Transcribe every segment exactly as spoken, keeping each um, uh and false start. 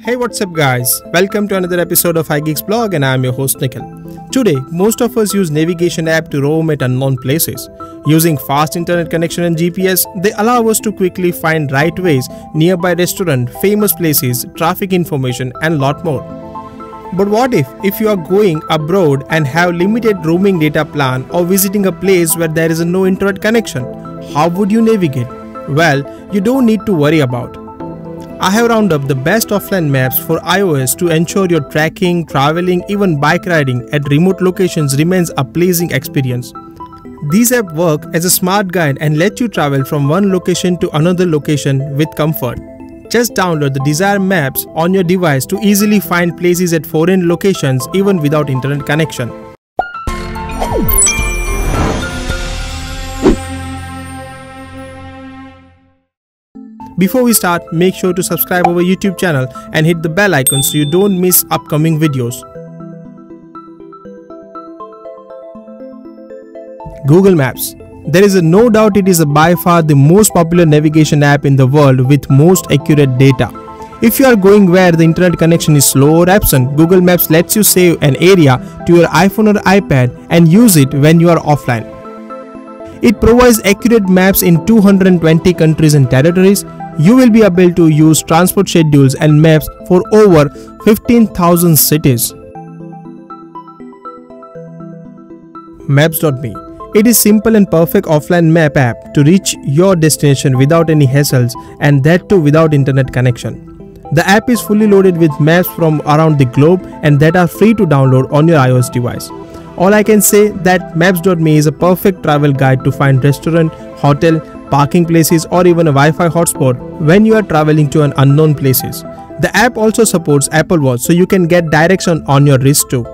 Hey, what's up guys? Welcome to another episode of iGeeks blog and I am your host Nikhil. Today, most of us use navigation app to roam at unknown places. Using fast internet connection and G P S, they allow us to quickly find right ways, nearby restaurant, famous places, traffic information and lot more. But what if, if you are going abroad and have limited roaming data plan or visiting a place where there is no internet connection? How would you navigate? Well, you don't need to worry about. I have rounded up the best offline maps for iOS to ensure your tracking, traveling, even bike riding at remote locations remains a pleasing experience. These apps work as a smart guide and let you travel from one location to another location with comfort. Just download the desired maps on your device to easily find places at foreign locations even without internet connection. Before we start, make sure to subscribe our YouTube channel and hit the bell icon so you don't miss upcoming videos. Google Maps. There is a no doubt it is a by far the most popular navigation app in the world with most accurate data. If you are going where the internet connection is slow or absent, Google Maps lets you save an area to your iPhone or iPad and use it when you are offline. It provides accurate maps in two hundred twenty countries and territories. You will be able to use transport schedules and maps for over fifteen thousand cities. Maps dot me. It is simple and perfect offline map app to reach your destination without any hassles, and that too without internet connection. The app is fully loaded with maps from around the globe and that are free to download on your iOS device. All I can say that Maps dot me is a perfect travel guide to find restaurant, hotel, parking places or even a Wi-Fi hotspot when you are traveling to an unknown places. The app also supports Apple Watch so you can get direction on your wrist too.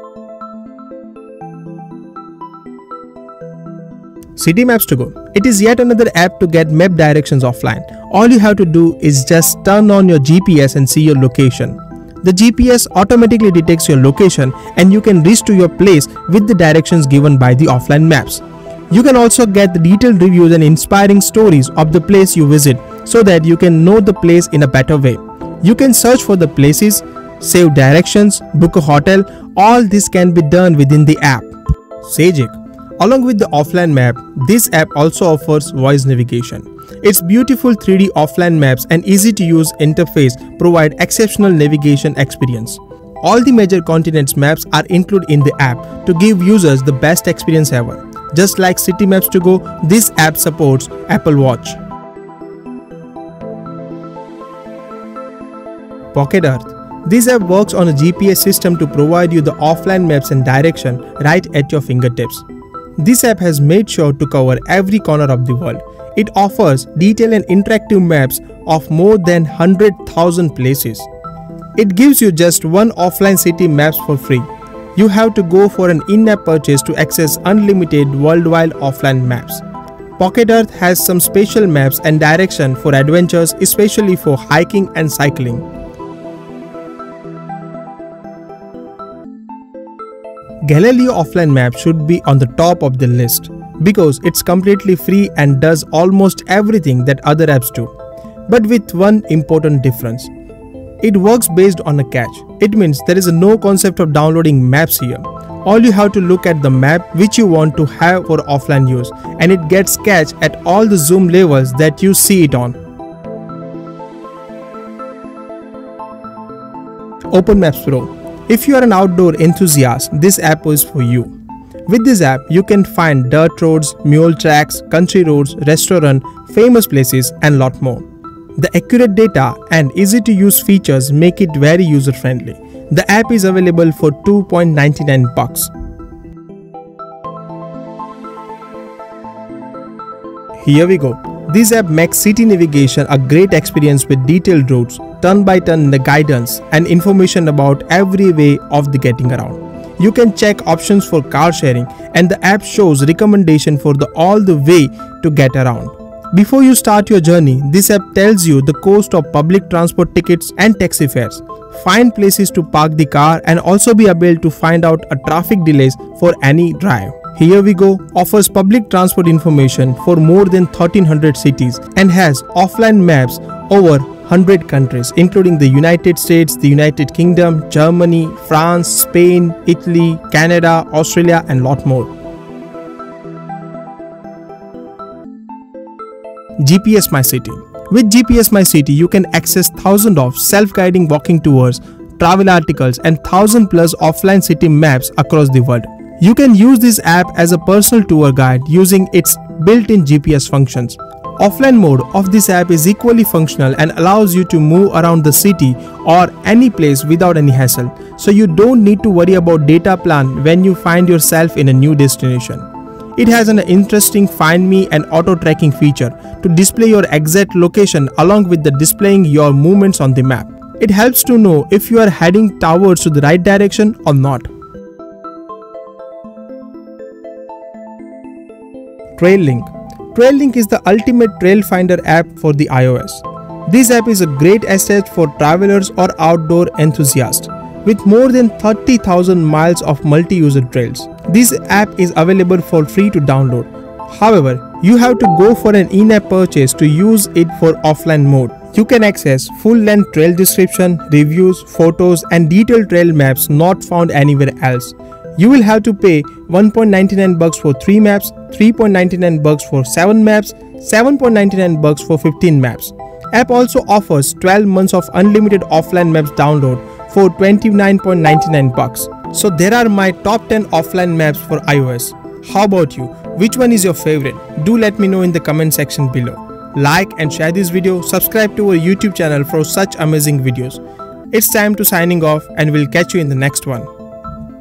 City Maps to Go. It is yet another app to get map directions offline. All you have to do is just turn on your G P S and see your location. The G P S automatically detects your location and you can reach to your place with the directions given by the offline maps. You can also get the detailed reviews and inspiring stories of the place you visit so that you can know the place in a better way. You can search for the places, save directions, book a hotel. All this can be done within the app. Sajic. Along with the offline map, this app also offers voice navigation. Its beautiful three D offline maps and easy to use interface provide exceptional navigation experience. All the major continents maps are included in the app to give users the best experience ever. Just like City Maps to Go, this app supports Apple Watch. Pocket Earth. This app works on a G P S system to provide you the offline maps and direction right at your fingertips. This app has made sure to cover every corner of the world. It offers detailed and interactive maps of more than one hundred thousand places. It gives you just one offline city maps for free. You have to go for an in-app purchase to access unlimited worldwide offline maps. Pocket Earth has some special maps and direction for adventures, especially for hiking and cycling. Galileo offline map should be on the top of the list because it's completely free and does almost everything that other apps do. But with one important difference. It works based on a cache. It means there is no concept of downloading maps here. All you have to look at the map which you want to have for offline use and it gets cached at all the zoom levels that you see it on. Open Maps Pro. If you are an outdoor enthusiast, this app is for you. With this app, you can find dirt roads, mule tracks, country roads, restaurants, famous places and lot more. The accurate data and easy to use features make it very user friendly. The app is available for two ninety-nine bucks. Here we go. This app makes city navigation a great experience with detailed routes, turn-by-turn guidance and information about every way of the getting around. You can check options for car sharing and the app shows recommendation for the all the way to get around. Before you start your journey, this app tells you the cost of public transport tickets and taxi fares. Find places to park the car and also be able to find out a traffic delays for any drive. Here We Go offers public transport information for more than thirteen hundred cities and has offline maps over one hundred countries, including the United States, the United Kingdom, Germany, France, Spain, Italy, Canada, Australia, and lot more. G P S My City. With G P S My City, you can access thousands of self-guiding walking tours, travel articles, and thousand plus offline city maps across the world. You can use this app as a personal tour guide using its built-in G P S functions. Offline mode of this app is equally functional and allows you to move around the city or any place without any hassle, so you don't need to worry about data plan when you find yourself in a new destination. It has an interesting Find Me and auto tracking feature to display your exact location along with the displaying your movements on the map. It helps to know if you are heading towards to the right direction or not. TrailLink. TrailLink is the ultimate trail finder app for the iOS. This app is a great asset for travelers or outdoor enthusiasts. With more than thirty thousand miles of multi-user trails, this app is available for free to download. However, you have to go for an in-app purchase to use it for offline mode. You can access full-length trail description, reviews, photos, and detailed trail maps not found anywhere else. You will have to pay one point nine nine bucks for three maps, three point nine nine bucks for seven maps, seven point nine nine bucks for fifteen maps. App also offers twelve months of unlimited offline maps download for twenty-nine point nine nine bucks. So there are my top ten offline maps for iOS. How about you? Which one is your favorite? Do let me know in the comment section below. Like and share this video, subscribe to our YouTube channel for such amazing videos. It's time to signing off, and we'll catch you in the next one.